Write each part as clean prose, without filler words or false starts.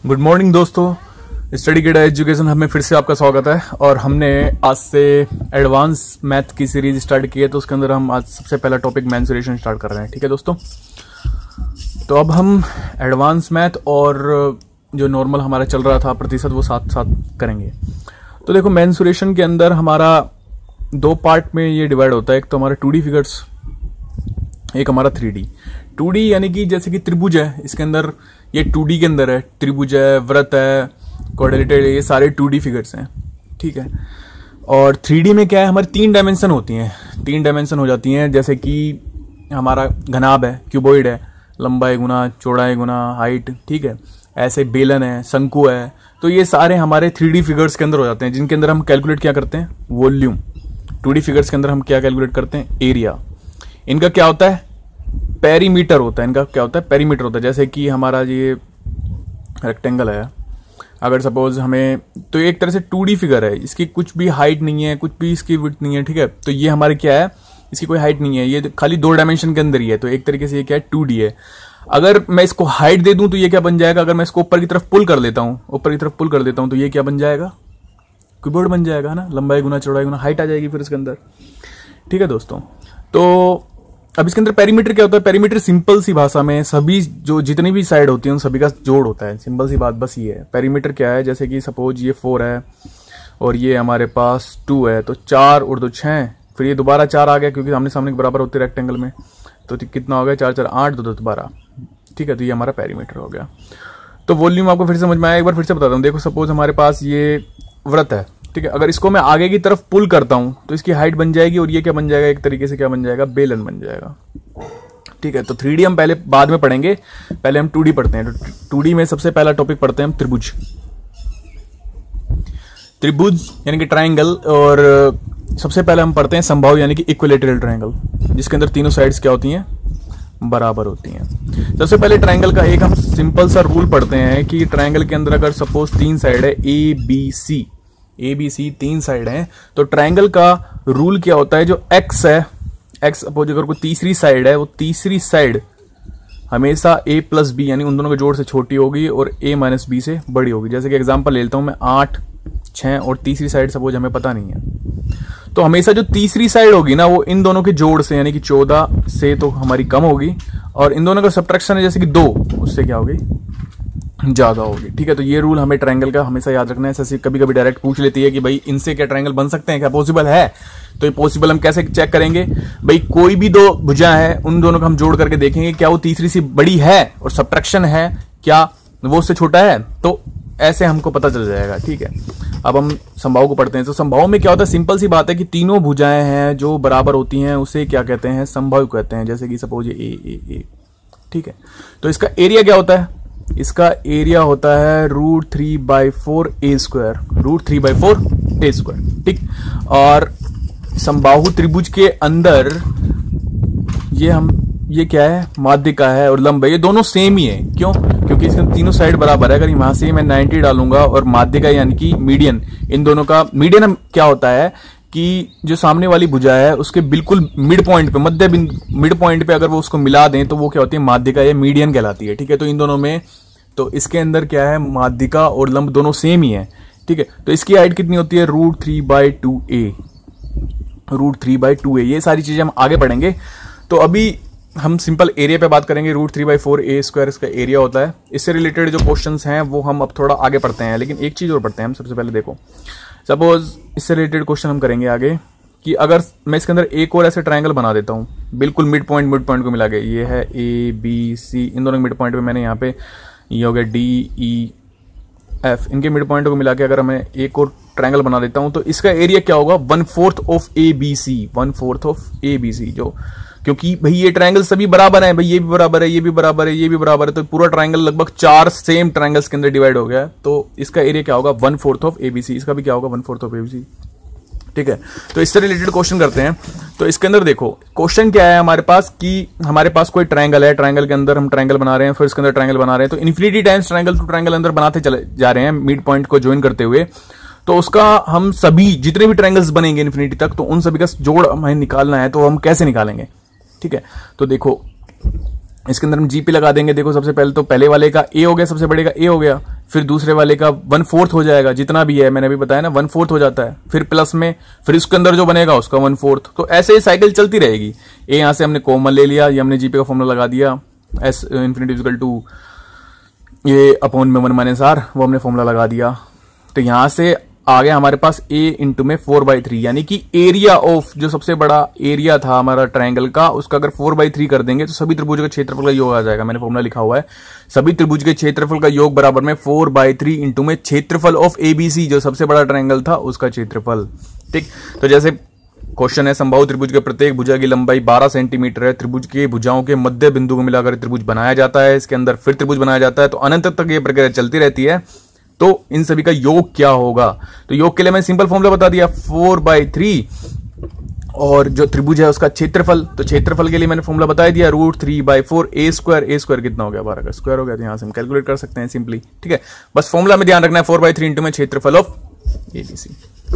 Good morning दोस्तों, study Keeda education हमें फिर से आपका स्वागत है। और हमने आज से एडवांस मैथ की सीरीज स्टार्ट की है, तो उसके अंदर हम आज सबसे पहला टॉपिक मेंसुरेशन स्टार्ट कर रहे हैं। ठीक है दोस्तों, तो अब हम एडवांस मैथ और जो नॉर्मल हमारा चल रहा था प्रतिशत वो साथ साथ करेंगे। तो देखो, मेंसुरेशन के अंदर हमारा दो पार्ट में ये डिवाइड होता है। एक तो हमारा 2D फिगर्स, एक हमारा 3D। 2D यानी कि जैसे कि त्रिभुज है, इसके अंदर ये 2D के अंदर है। त्रिभुज है, वृत्त है, क्वाड्रिलेटरल, ये सारे 2D फिगर्स हैं। ठीक है। और 3D में क्या है, हमारी 3 डायमेंशन होती हैं, 3 डायमेंशन हो जाती हैं। जैसे कि हमारा घनाभ है, क्यूबॉइड है, लंबाई गुना चौड़ाई गुना हाइट। ठीक है। ऐसे बेलन है, शंकु है, तो ये सारे हमारे 3D फिगर्स के अंदर हो जाते हैं, जिनके अंदर हम कैलकुलेट क्या करते हैं, वॉल्यूम। 2D फिगर्स के अंदर हम क्या कैलकुलेट करते हैं, एरिया। इनका क्या होता है, पेरीमीटर होता है। इनका क्या होता है, पेरीमीटर होता है। जैसे कि हमारा ये रेक्टेंगल है, अगर सपोज हमें, तो एक तरह से 2D फिगर है, इसकी कुछ भी हाइट नहीं है, कुछ भी इसकी विड्थ नहीं है। ठीक है। तो ये हमारे क्या है, इसकी कोई हाइट नहीं है, ये खाली 2 डायमेंशन के अंदर ही है। तो एक तरीके से ये क्या है, 2D है। अगर मैं इसको हाइट दे दूं तो ये क्या बन जाएगा, अगर मैं इसको ऊपर की तरफ पुल कर लेता हूं, ऊपर की तरफ पुल कर देता हूं, तो ये क्या बन जाएगा, क्यूबॉइड बन जाएगा, है ना। लंबाई गुना चौड़ाई गुना हाइट आ जाएगी फिर इसके अंदर। ठीक है दोस्तों, तो अब इसके अंदर पेरीमीटर क्या होता है। पेरीमीटर सिंपल सी भाषा में सभी जो जितनी भी साइड होती है उन सभी का जोड़ होता है। सिंपल सी बात बस ये है। पेरीमीटर क्या है, जैसे कि सपोज ये 4 है और ये हमारे पास 2 है, तो 4 और 2 6, फिर ये दोबारा 4 आ गया क्योंकि आमने सामने के बराबर होते हैं रेक्टेंगल में। तो कितना हो गया, 4 4 8, 2 2 12। ठीक है। तो ये हमारा पेरीमीटर हो गया। तो वॉल्यूम आपको फिर समझ में आया, एक बार फिर से बताता हूँ। देखो, सपोज हमारे पास ये वृत्त है। ठीक है। अगर इसको मैं आगे की तरफ पुल करता हूं तो इसकी हाइट बन जाएगी, और ये क्या बन जाएगा, एक तरीके से क्या बन जाएगा, बेलन बन जाएगा। ठीक है। तो 3D हम पहले बाद में पढ़ेंगे, पहले हम 2D पढ़ते हैं। तो 2D में सबसे पहला टॉपिक पढ़ते हैं हम त्रिभुज। त्रिभुज यानी कि ट्राइंगल, और सबसे पहले हम पढ़ते हैं समबाहु यानी कि इक्विलेटरल ट्राइंगल, जिसके अंदर तीनों साइड्स क्या होती हैं, बराबर होती हैं। सबसे पहले ट्राइंगल का एक हम सिंपल सा रूल पढ़ते हैं कि ट्राइंगल के अंदर अगर सपोज 3 साइड है, ए बी सी 3 साइड हैं, तो ट्राइंगल का रूल क्या होता है, जो एक्स है, एक्स सपोज अगर कोई तीसरी साइड है, वो तीसरी साइड हमेशा a प्लस बी यानी उन दोनों के जोड़ से छोटी होगी और a माइनस बी से बड़ी होगी। जैसे कि एग्जांपल ले लेता हूं मैं, 8 6 और तीसरी साइड सपोज हमें पता नहीं है, तो हमेशा जो तीसरी साइड होगी ना, वो इन दोनों के जोड़ से यानी कि 14 से तो हमारी कम होगी, और इन दोनों का सब्ट्रैक्शन है जैसे कि 2, उससे क्या होगी, ज्यादा होगी। ठीक है। तो ये रूल हमें ट्रायंगल का हमेशा याद रखना है। एसएससी कभी कभी डायरेक्ट पूछ लेती है कि भाई इनसे क्या ट्रायंगल बन सकते हैं, क्या पॉसिबल है। तो ये पॉसिबल हम कैसे चेक करेंगे, भाई कोई भी 2 भुजा है, उन दोनों को हम जोड़ करके देखेंगे क्या वो तीसरी से बड़ी है, और सब्ट्रैक्शन है क्या वो उससे छोटा है, तो ऐसे हमको पता चल जाएगा। ठीक है। अब हम समबाहु को पढ़ते हैं। तो समबाहु में क्या होता है, सिंपल सी बात है कि तीनों भुजाएं हैं जो बराबर होती हैं, उसे क्या कहते हैं, समबाहु कहते हैं। जैसे कि सपोज ये ए। ठीक है। तो इसका एरिया क्या होता है, इसका एरिया होता है √3/4 a स्क्वायर, √3/4 a स्क्वायर। ठीक। और समबाहु त्रिभुज के अंदर ये क्या है, माध्यिका है और लंब है, ये दोनों सेम ही है। क्यों, क्योंकि इसके तीनों साइड बराबर है। अगर वहां से मैं 90 डालूंगा और माध्यिका यानी कि मीडियन, इन दोनों का मीडियन क्या होता है कि जो सामने वाली भुजा है उसके बिल्कुल मिड पॉइंट पे, मिड पॉइंट पे अगर वो उसको मिला दें तो वो क्या होती है, माध्यिका या मीडियन कहलाती है। ठीक है। तो इन दोनों में, तो इसके अंदर क्या है, माध्यिका और लंब दोनों सेम ही है। ठीक है। तो इसकी हाइट कितनी होती है, √3/2a, √3/2a। ये सारी चीजें हम आगे पढ़ेंगे। तो अभी हम सिंपल एरिया पे बात करेंगे। √3/4 a स्क्वायर इसका एरिया होता है। इससे रिलेटेड जो क्वेश्चंस हैं वो हम अब थोड़ा आगे पढ़ते हैं, लेकिन एक चीज और पढ़ते हैं हम। सबसे पहले देखो, सपोज इससे रिलेटेड क्वेश्चन हम करेंगे आगे कि अगर मैं इसके अंदर एक और ऐसे ट्रायंगल बना देता हूं, बिल्कुल मिड पॉइंट को मिला के, ये है ABC, इन दोनों मिड पॉइंट पे मैंने यहाँ पे ये हो गया DEF, इनके मिड पॉइंट को मिला के अगर मैं एक और ट्रायंगल बना देता हूं, तो इसका एरिया क्या होगा, 1/4 ऑफ ABC, 1/4 ऑफ ABC। जो क्योंकि भाई ये ट्रायंगल सभी बराबर हैं, भाई ये भी बराबर है, ये भी बराबर है, ये भी बराबर है, तो पूरा ट्रायंगल लगभग 4 सेम ट्रायंगल्स के अंदर डिवाइड हो गया। तो इसका एरिया क्या होगा, 1/4 ऑफ ABC। इसका भी क्या होगा, 1/4 ऑफ ABC। ठीक है। तो इससे रिलेटेड क्वेश्चन करते हैं। तो इसके अंदर देखो, क्वेश्चन क्या है हमारे पास कि हमारे पास कोई ट्रायंगल है, ट्रायंगल के अंदर हम ट्रायंगल बना रहे हैं, फिर इसके अंदर ट्रायंगल बना रहे हैं, तो infinity times triangle to triangle अंदर बनाते चले जा रहे हैं मिड पॉइंट को ज्वाइन करते हुए। तो उसका हम सभी जितने भी ट्रायंगल्स बनेंगे इन्फिनिटी तक, तो उन सभी का जोड़ हमें निकालना है। तो हम कैसे निकालेंगे, ठीक है। तो देखो, इसके अंदर हम जीपी लगा देंगे। देखो सबसे पहले तो पहले वाले का ए हो गया, सबसे बड़े का ए हो गया, फिर दूसरे वाले का 1/4 हो जाएगा, जितना भी है मैंने अभी बताया ना 1/4 हो जाता है, फिर प्लस में फिर उसके अंदर जो बनेगा उसका 1/4। तो ऐसे ही साइकिल चलती रहेगी। ए यहां से हमने कॉमन ले लिया, ये हमने जीपे का फॉर्मूला लगा दिया, एस इन्फिनिटी इक्वल टू ये अपॉन में 1 - r, वो हमने फॉर्मूला लगा दिया। तो यहां से आ गया हमारे पास a इंटू में 4/3, यानी कि एरिया ऑफ जो सबसे बड़ा एरिया था हमारा ट्रायंगल का, उसका अगर 4/3 कर देंगे तो सभी त्रिभुज का क्षेत्रफल का योग आ जाएगा। मैंने फॉर्मूला लिखा हुआ है, सभी त्रिभुज के क्षेत्रफल का योग बराबर में 4/3 इंटू में क्षेत्रफल ऑफ ABC, जो सबसे बड़ा ट्रायंगल था उसका क्षेत्रफल। ठीक, तो जैसे क्वेश्चन है, समबाहु त्रिभुज के प्रत्येक भुजा की लंबाई 12 सेंटीमीटर है, त्रिभुज के भुजाओं के मध्य बिंदु को मिलाकर त्रिभुज बनाया जाता है, इसके अंदर फिर त्रिभुज बनाया जाता है, तो अनंत तक ये प्रक्रिया चलती रहती है। तो इन सभी का योग क्या होगा? तो योग के लिए मैंने सिंपल फॉर्मूला बता दिया, 4/3 और जो त्रिभुज है उसका क्षेत्रफल, तो क्षेत्रफल के लिए मैंने फॉर्मूला बता दिया, √3/4 a स्क्वायर। a स्क्वायर कितना हो गया? 12 का स्क्वायर हो गया, तो यहां से हम कैलकुलेट कर सकते हैं सिंपली। ठीक है, बस फॉर्मूला में ध्यान रखना है, 4/3 इंटू में क्षेत्रफल ऑफ ABC।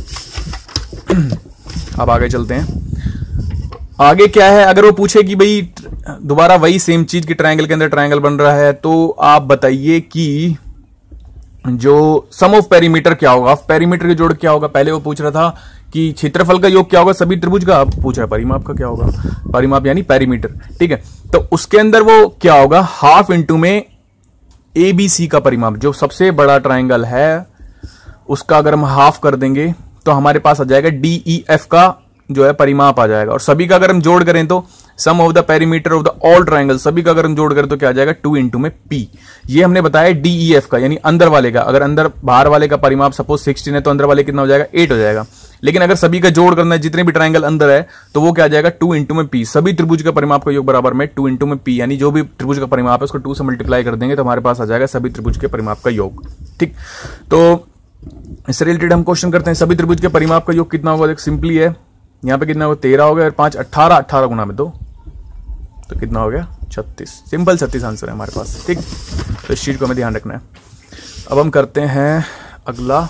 अब आगे चलते हैं। आगे क्या है, अगर वो पूछे कि भाई दोबारा वही सेम चीज की ट्रायंगल के अंदर ट्रायंगल बन रहा है, तो आप बताइए कि जो सम ऑफ पेरीमीटर क्या होगा, पेरीमीटर के जोड़ क्या होगा। पहले वो पूछ रहा था कि क्षेत्रफल का योग क्या होगा सभी त्रिभुज का, अब पूछ रहा है परिमाप का क्या होगा, परिमाप यानी पेरीमीटर। ठीक है, तो उसके अंदर वो क्या होगा, हाफ इंटू में ABC का परिमाप, जो सबसे बड़ा ट्रायंगल है उसका अगर हम हाफ कर देंगे तो हमारे पास आ जाएगा DEF का जो है परिमाप आ जाएगा। और सभी का अगर हम जोड़ करें तो sum of the perimeter of the all triangle, सभी का अगर हम जोड़ करें तो क्या आ जाएगा, 2 इंटू में P। ये हमने बताया DEF का, यानी अंदर वाले का। अगर अंदर बाहर वाले का परिमाप सपोज 16 है तो अंदर वाले कितना हो जाएगा, 8 हो जाएगा। लेकिन अगर सभी का जोड़ करना है, जितने भी ट्रायंगल अंदर है, तो वो क्या आ जाएगा, 2 इंटू में P। सभी त्रिभुज का परिमाप का योग बराबर में 2 इंटू में P, यानी जो भी त्रिभुज का परिमाप है उसको 2 से मल्टीप्लाई कर देंगे तो हमारे पास आ जाएगा सभी त्रिभुज के परिमाप का योग। ठीक, तो इससे रिलेटेड हम क्वेश्चन करते हैं, सभी त्रिभुज के परिमाप का योग कितना होगा। सिंपली है, यहां पे कितना होगा, 13 हो गया और 5 18, 18 गुना में 2 तो कितना हो गया, 36। सिंपल 36 आंसर है हमारे पास। ठीक, तो इस चीज को हमें ध्यान रखना है। अब हम करते हैं अगला।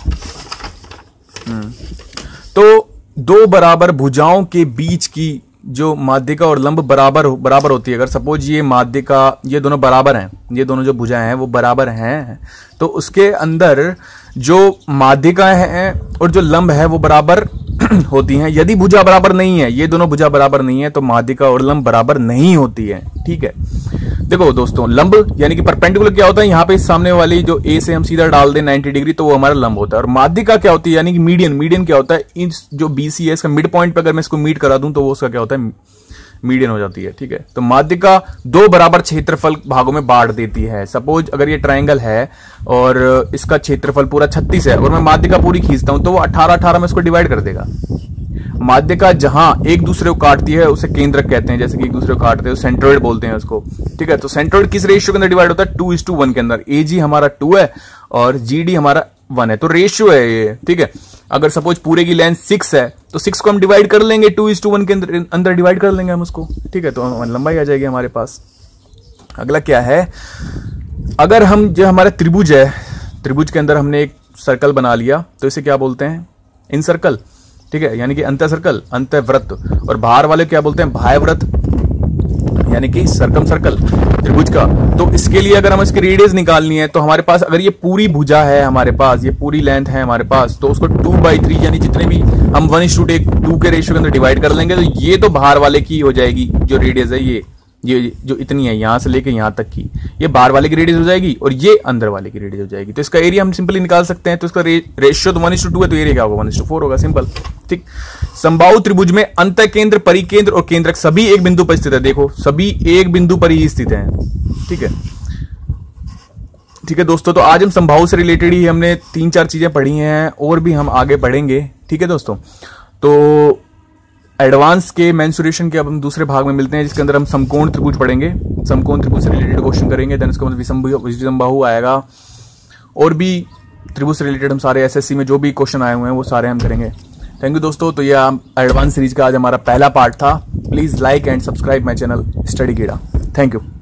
तो दो बराबर भुजाओं के बीच की जो माध्यिका और लंब बराबर होती है। अगर सपोज ये माध्यिका, ये दोनों बराबर हैं, ये दोनों जो भुजाएं हैं वो बराबर हैं, तो उसके अंदर जो माध्यिका है और जो लंब है वो बराबर होती हैं। यदि भुजा बराबर नहीं है, ये दोनों भुजा बराबर नहीं है, तो माध्यिका और लंब बराबर नहीं होती है। ठीक है, देखो दोस्तों, लंब यानी कि परपेंडिकुलर क्या होता है, यहां पे सामने वाली जो ए से हम सीधा डाल दें 90 डिग्री तो वो हमारा लंब होता है। और माध्यिका क्या होती है, यानी कि मीडियन। मीडियन क्या होता है, इस जो BC है इसका मिड पॉइंट पे अगर मैं इसको मीट करा दूं तो वो उसका क्या होता है, मीडियन हो जाती है। ठीक है, तो माध्यिका दो बराबर क्षेत्रफल भागों में बांट देती है। सपोज अगर ये ट्रायंगल है और इसका क्षेत्रफल पूरा 36 है और मैं माध्यिका पूरी खींचता हूं तो वो 18 में इसको डिवाइड कर देगा। माध्यिका जहां एक दूसरे को काटती है उसे केंद्रक कहते हैं, जैसे कि एक दूसरे को काटते हैं सेंट्रोइड बोलते हैं उसको। ठीक है, तो सेंट्रोइड किस रेशियो के अंदर डिवाइड होता है, 2:1 के अंदर। AG हमारा 2 है और GD हमारा 1 है, तो रेशियो है ये। ठीक है, अगर सपोज पूरे की लेंथ 6 है तो 6 को हम डिवाइड कर लेंगे, 2:1 के अंदर डिवाइड कर लेंगे हम उसको। ठीक है, तो लंबाई आ जाएगी हमारे पास। अगला क्या है, अगर हम जो हमारा त्रिभुज है, त्रिभुज के अंदर हमने एक सर्कल बना लिया तो इसे क्या बोलते हैं, इन सर्कल। ठीक है, यानी कि अंत सर्कल, अंत वृत्त। और बाहर वाले क्या बोलते हैं, बाह्य वृत्त, यानी कि सर्कम सर्कल त्रिभुज का। तो इसके लिए अगर हम इसकी रेडियस निकालनी है तो हमारे पास अगर ये पूरी भुजा है, हमारे पास ये पूरी लेंथ है हमारे पास, तो उसको 2/3 यानी जितने भी हम 1:2 के रेशियो के अंदर डिवाइड कर लेंगे, तो ये तो बाहर वाले की हो जाएगी जो रेडियस है, ये जो इतनी है यहां से लेके यहां तक की, ये बाहर वाले की रेडियस हो जाएगी और ये अंदर वाले की रेडियस हो जाएगी। तो इसका एरिया हम सिंपली निकाल सकते हैं। तो इसका रेशियो तो 1:2 है, तो एरिया क्या होगा, 1:4 होगा, सिंपल। ठीक, समबाहु त्रिभुज में अंत केंद्र, परिकेंद्र और केंद्रक सभी एक बिंदु पर स्थित है। देखो सभी एक बिंदु पर ही स्थित है। ठीक है, ठीक है दोस्तों, तो आज हम समबाहु से रिलेटेड ही हमने 3-4 चीजें पढ़ी हैं, और भी हम आगे पढ़ेंगे। ठीक है दोस्तों, तो एडवांस के मेंसुरेशन के अब हम दूसरे भाग में मिलते हैं, जिसके अंदर हम समकोण त्रिभुज पढ़ेंगे, समकोण त्रिभुज से रिलेटेड क्वेश्चन करेंगे। देन उसके बाद विषमबाहु आएगा, और भी त्रिभुज से रिलेटेड हम सारे SSC में जो भी क्वेश्चन आए हुए हैं वो सारे हम करेंगे। थैंक यू दोस्तों। तो यह एडवांस सीरीज का आज हमारा पहला पार्ट था। Please like and subscribe my channel study Keeda. Thank you.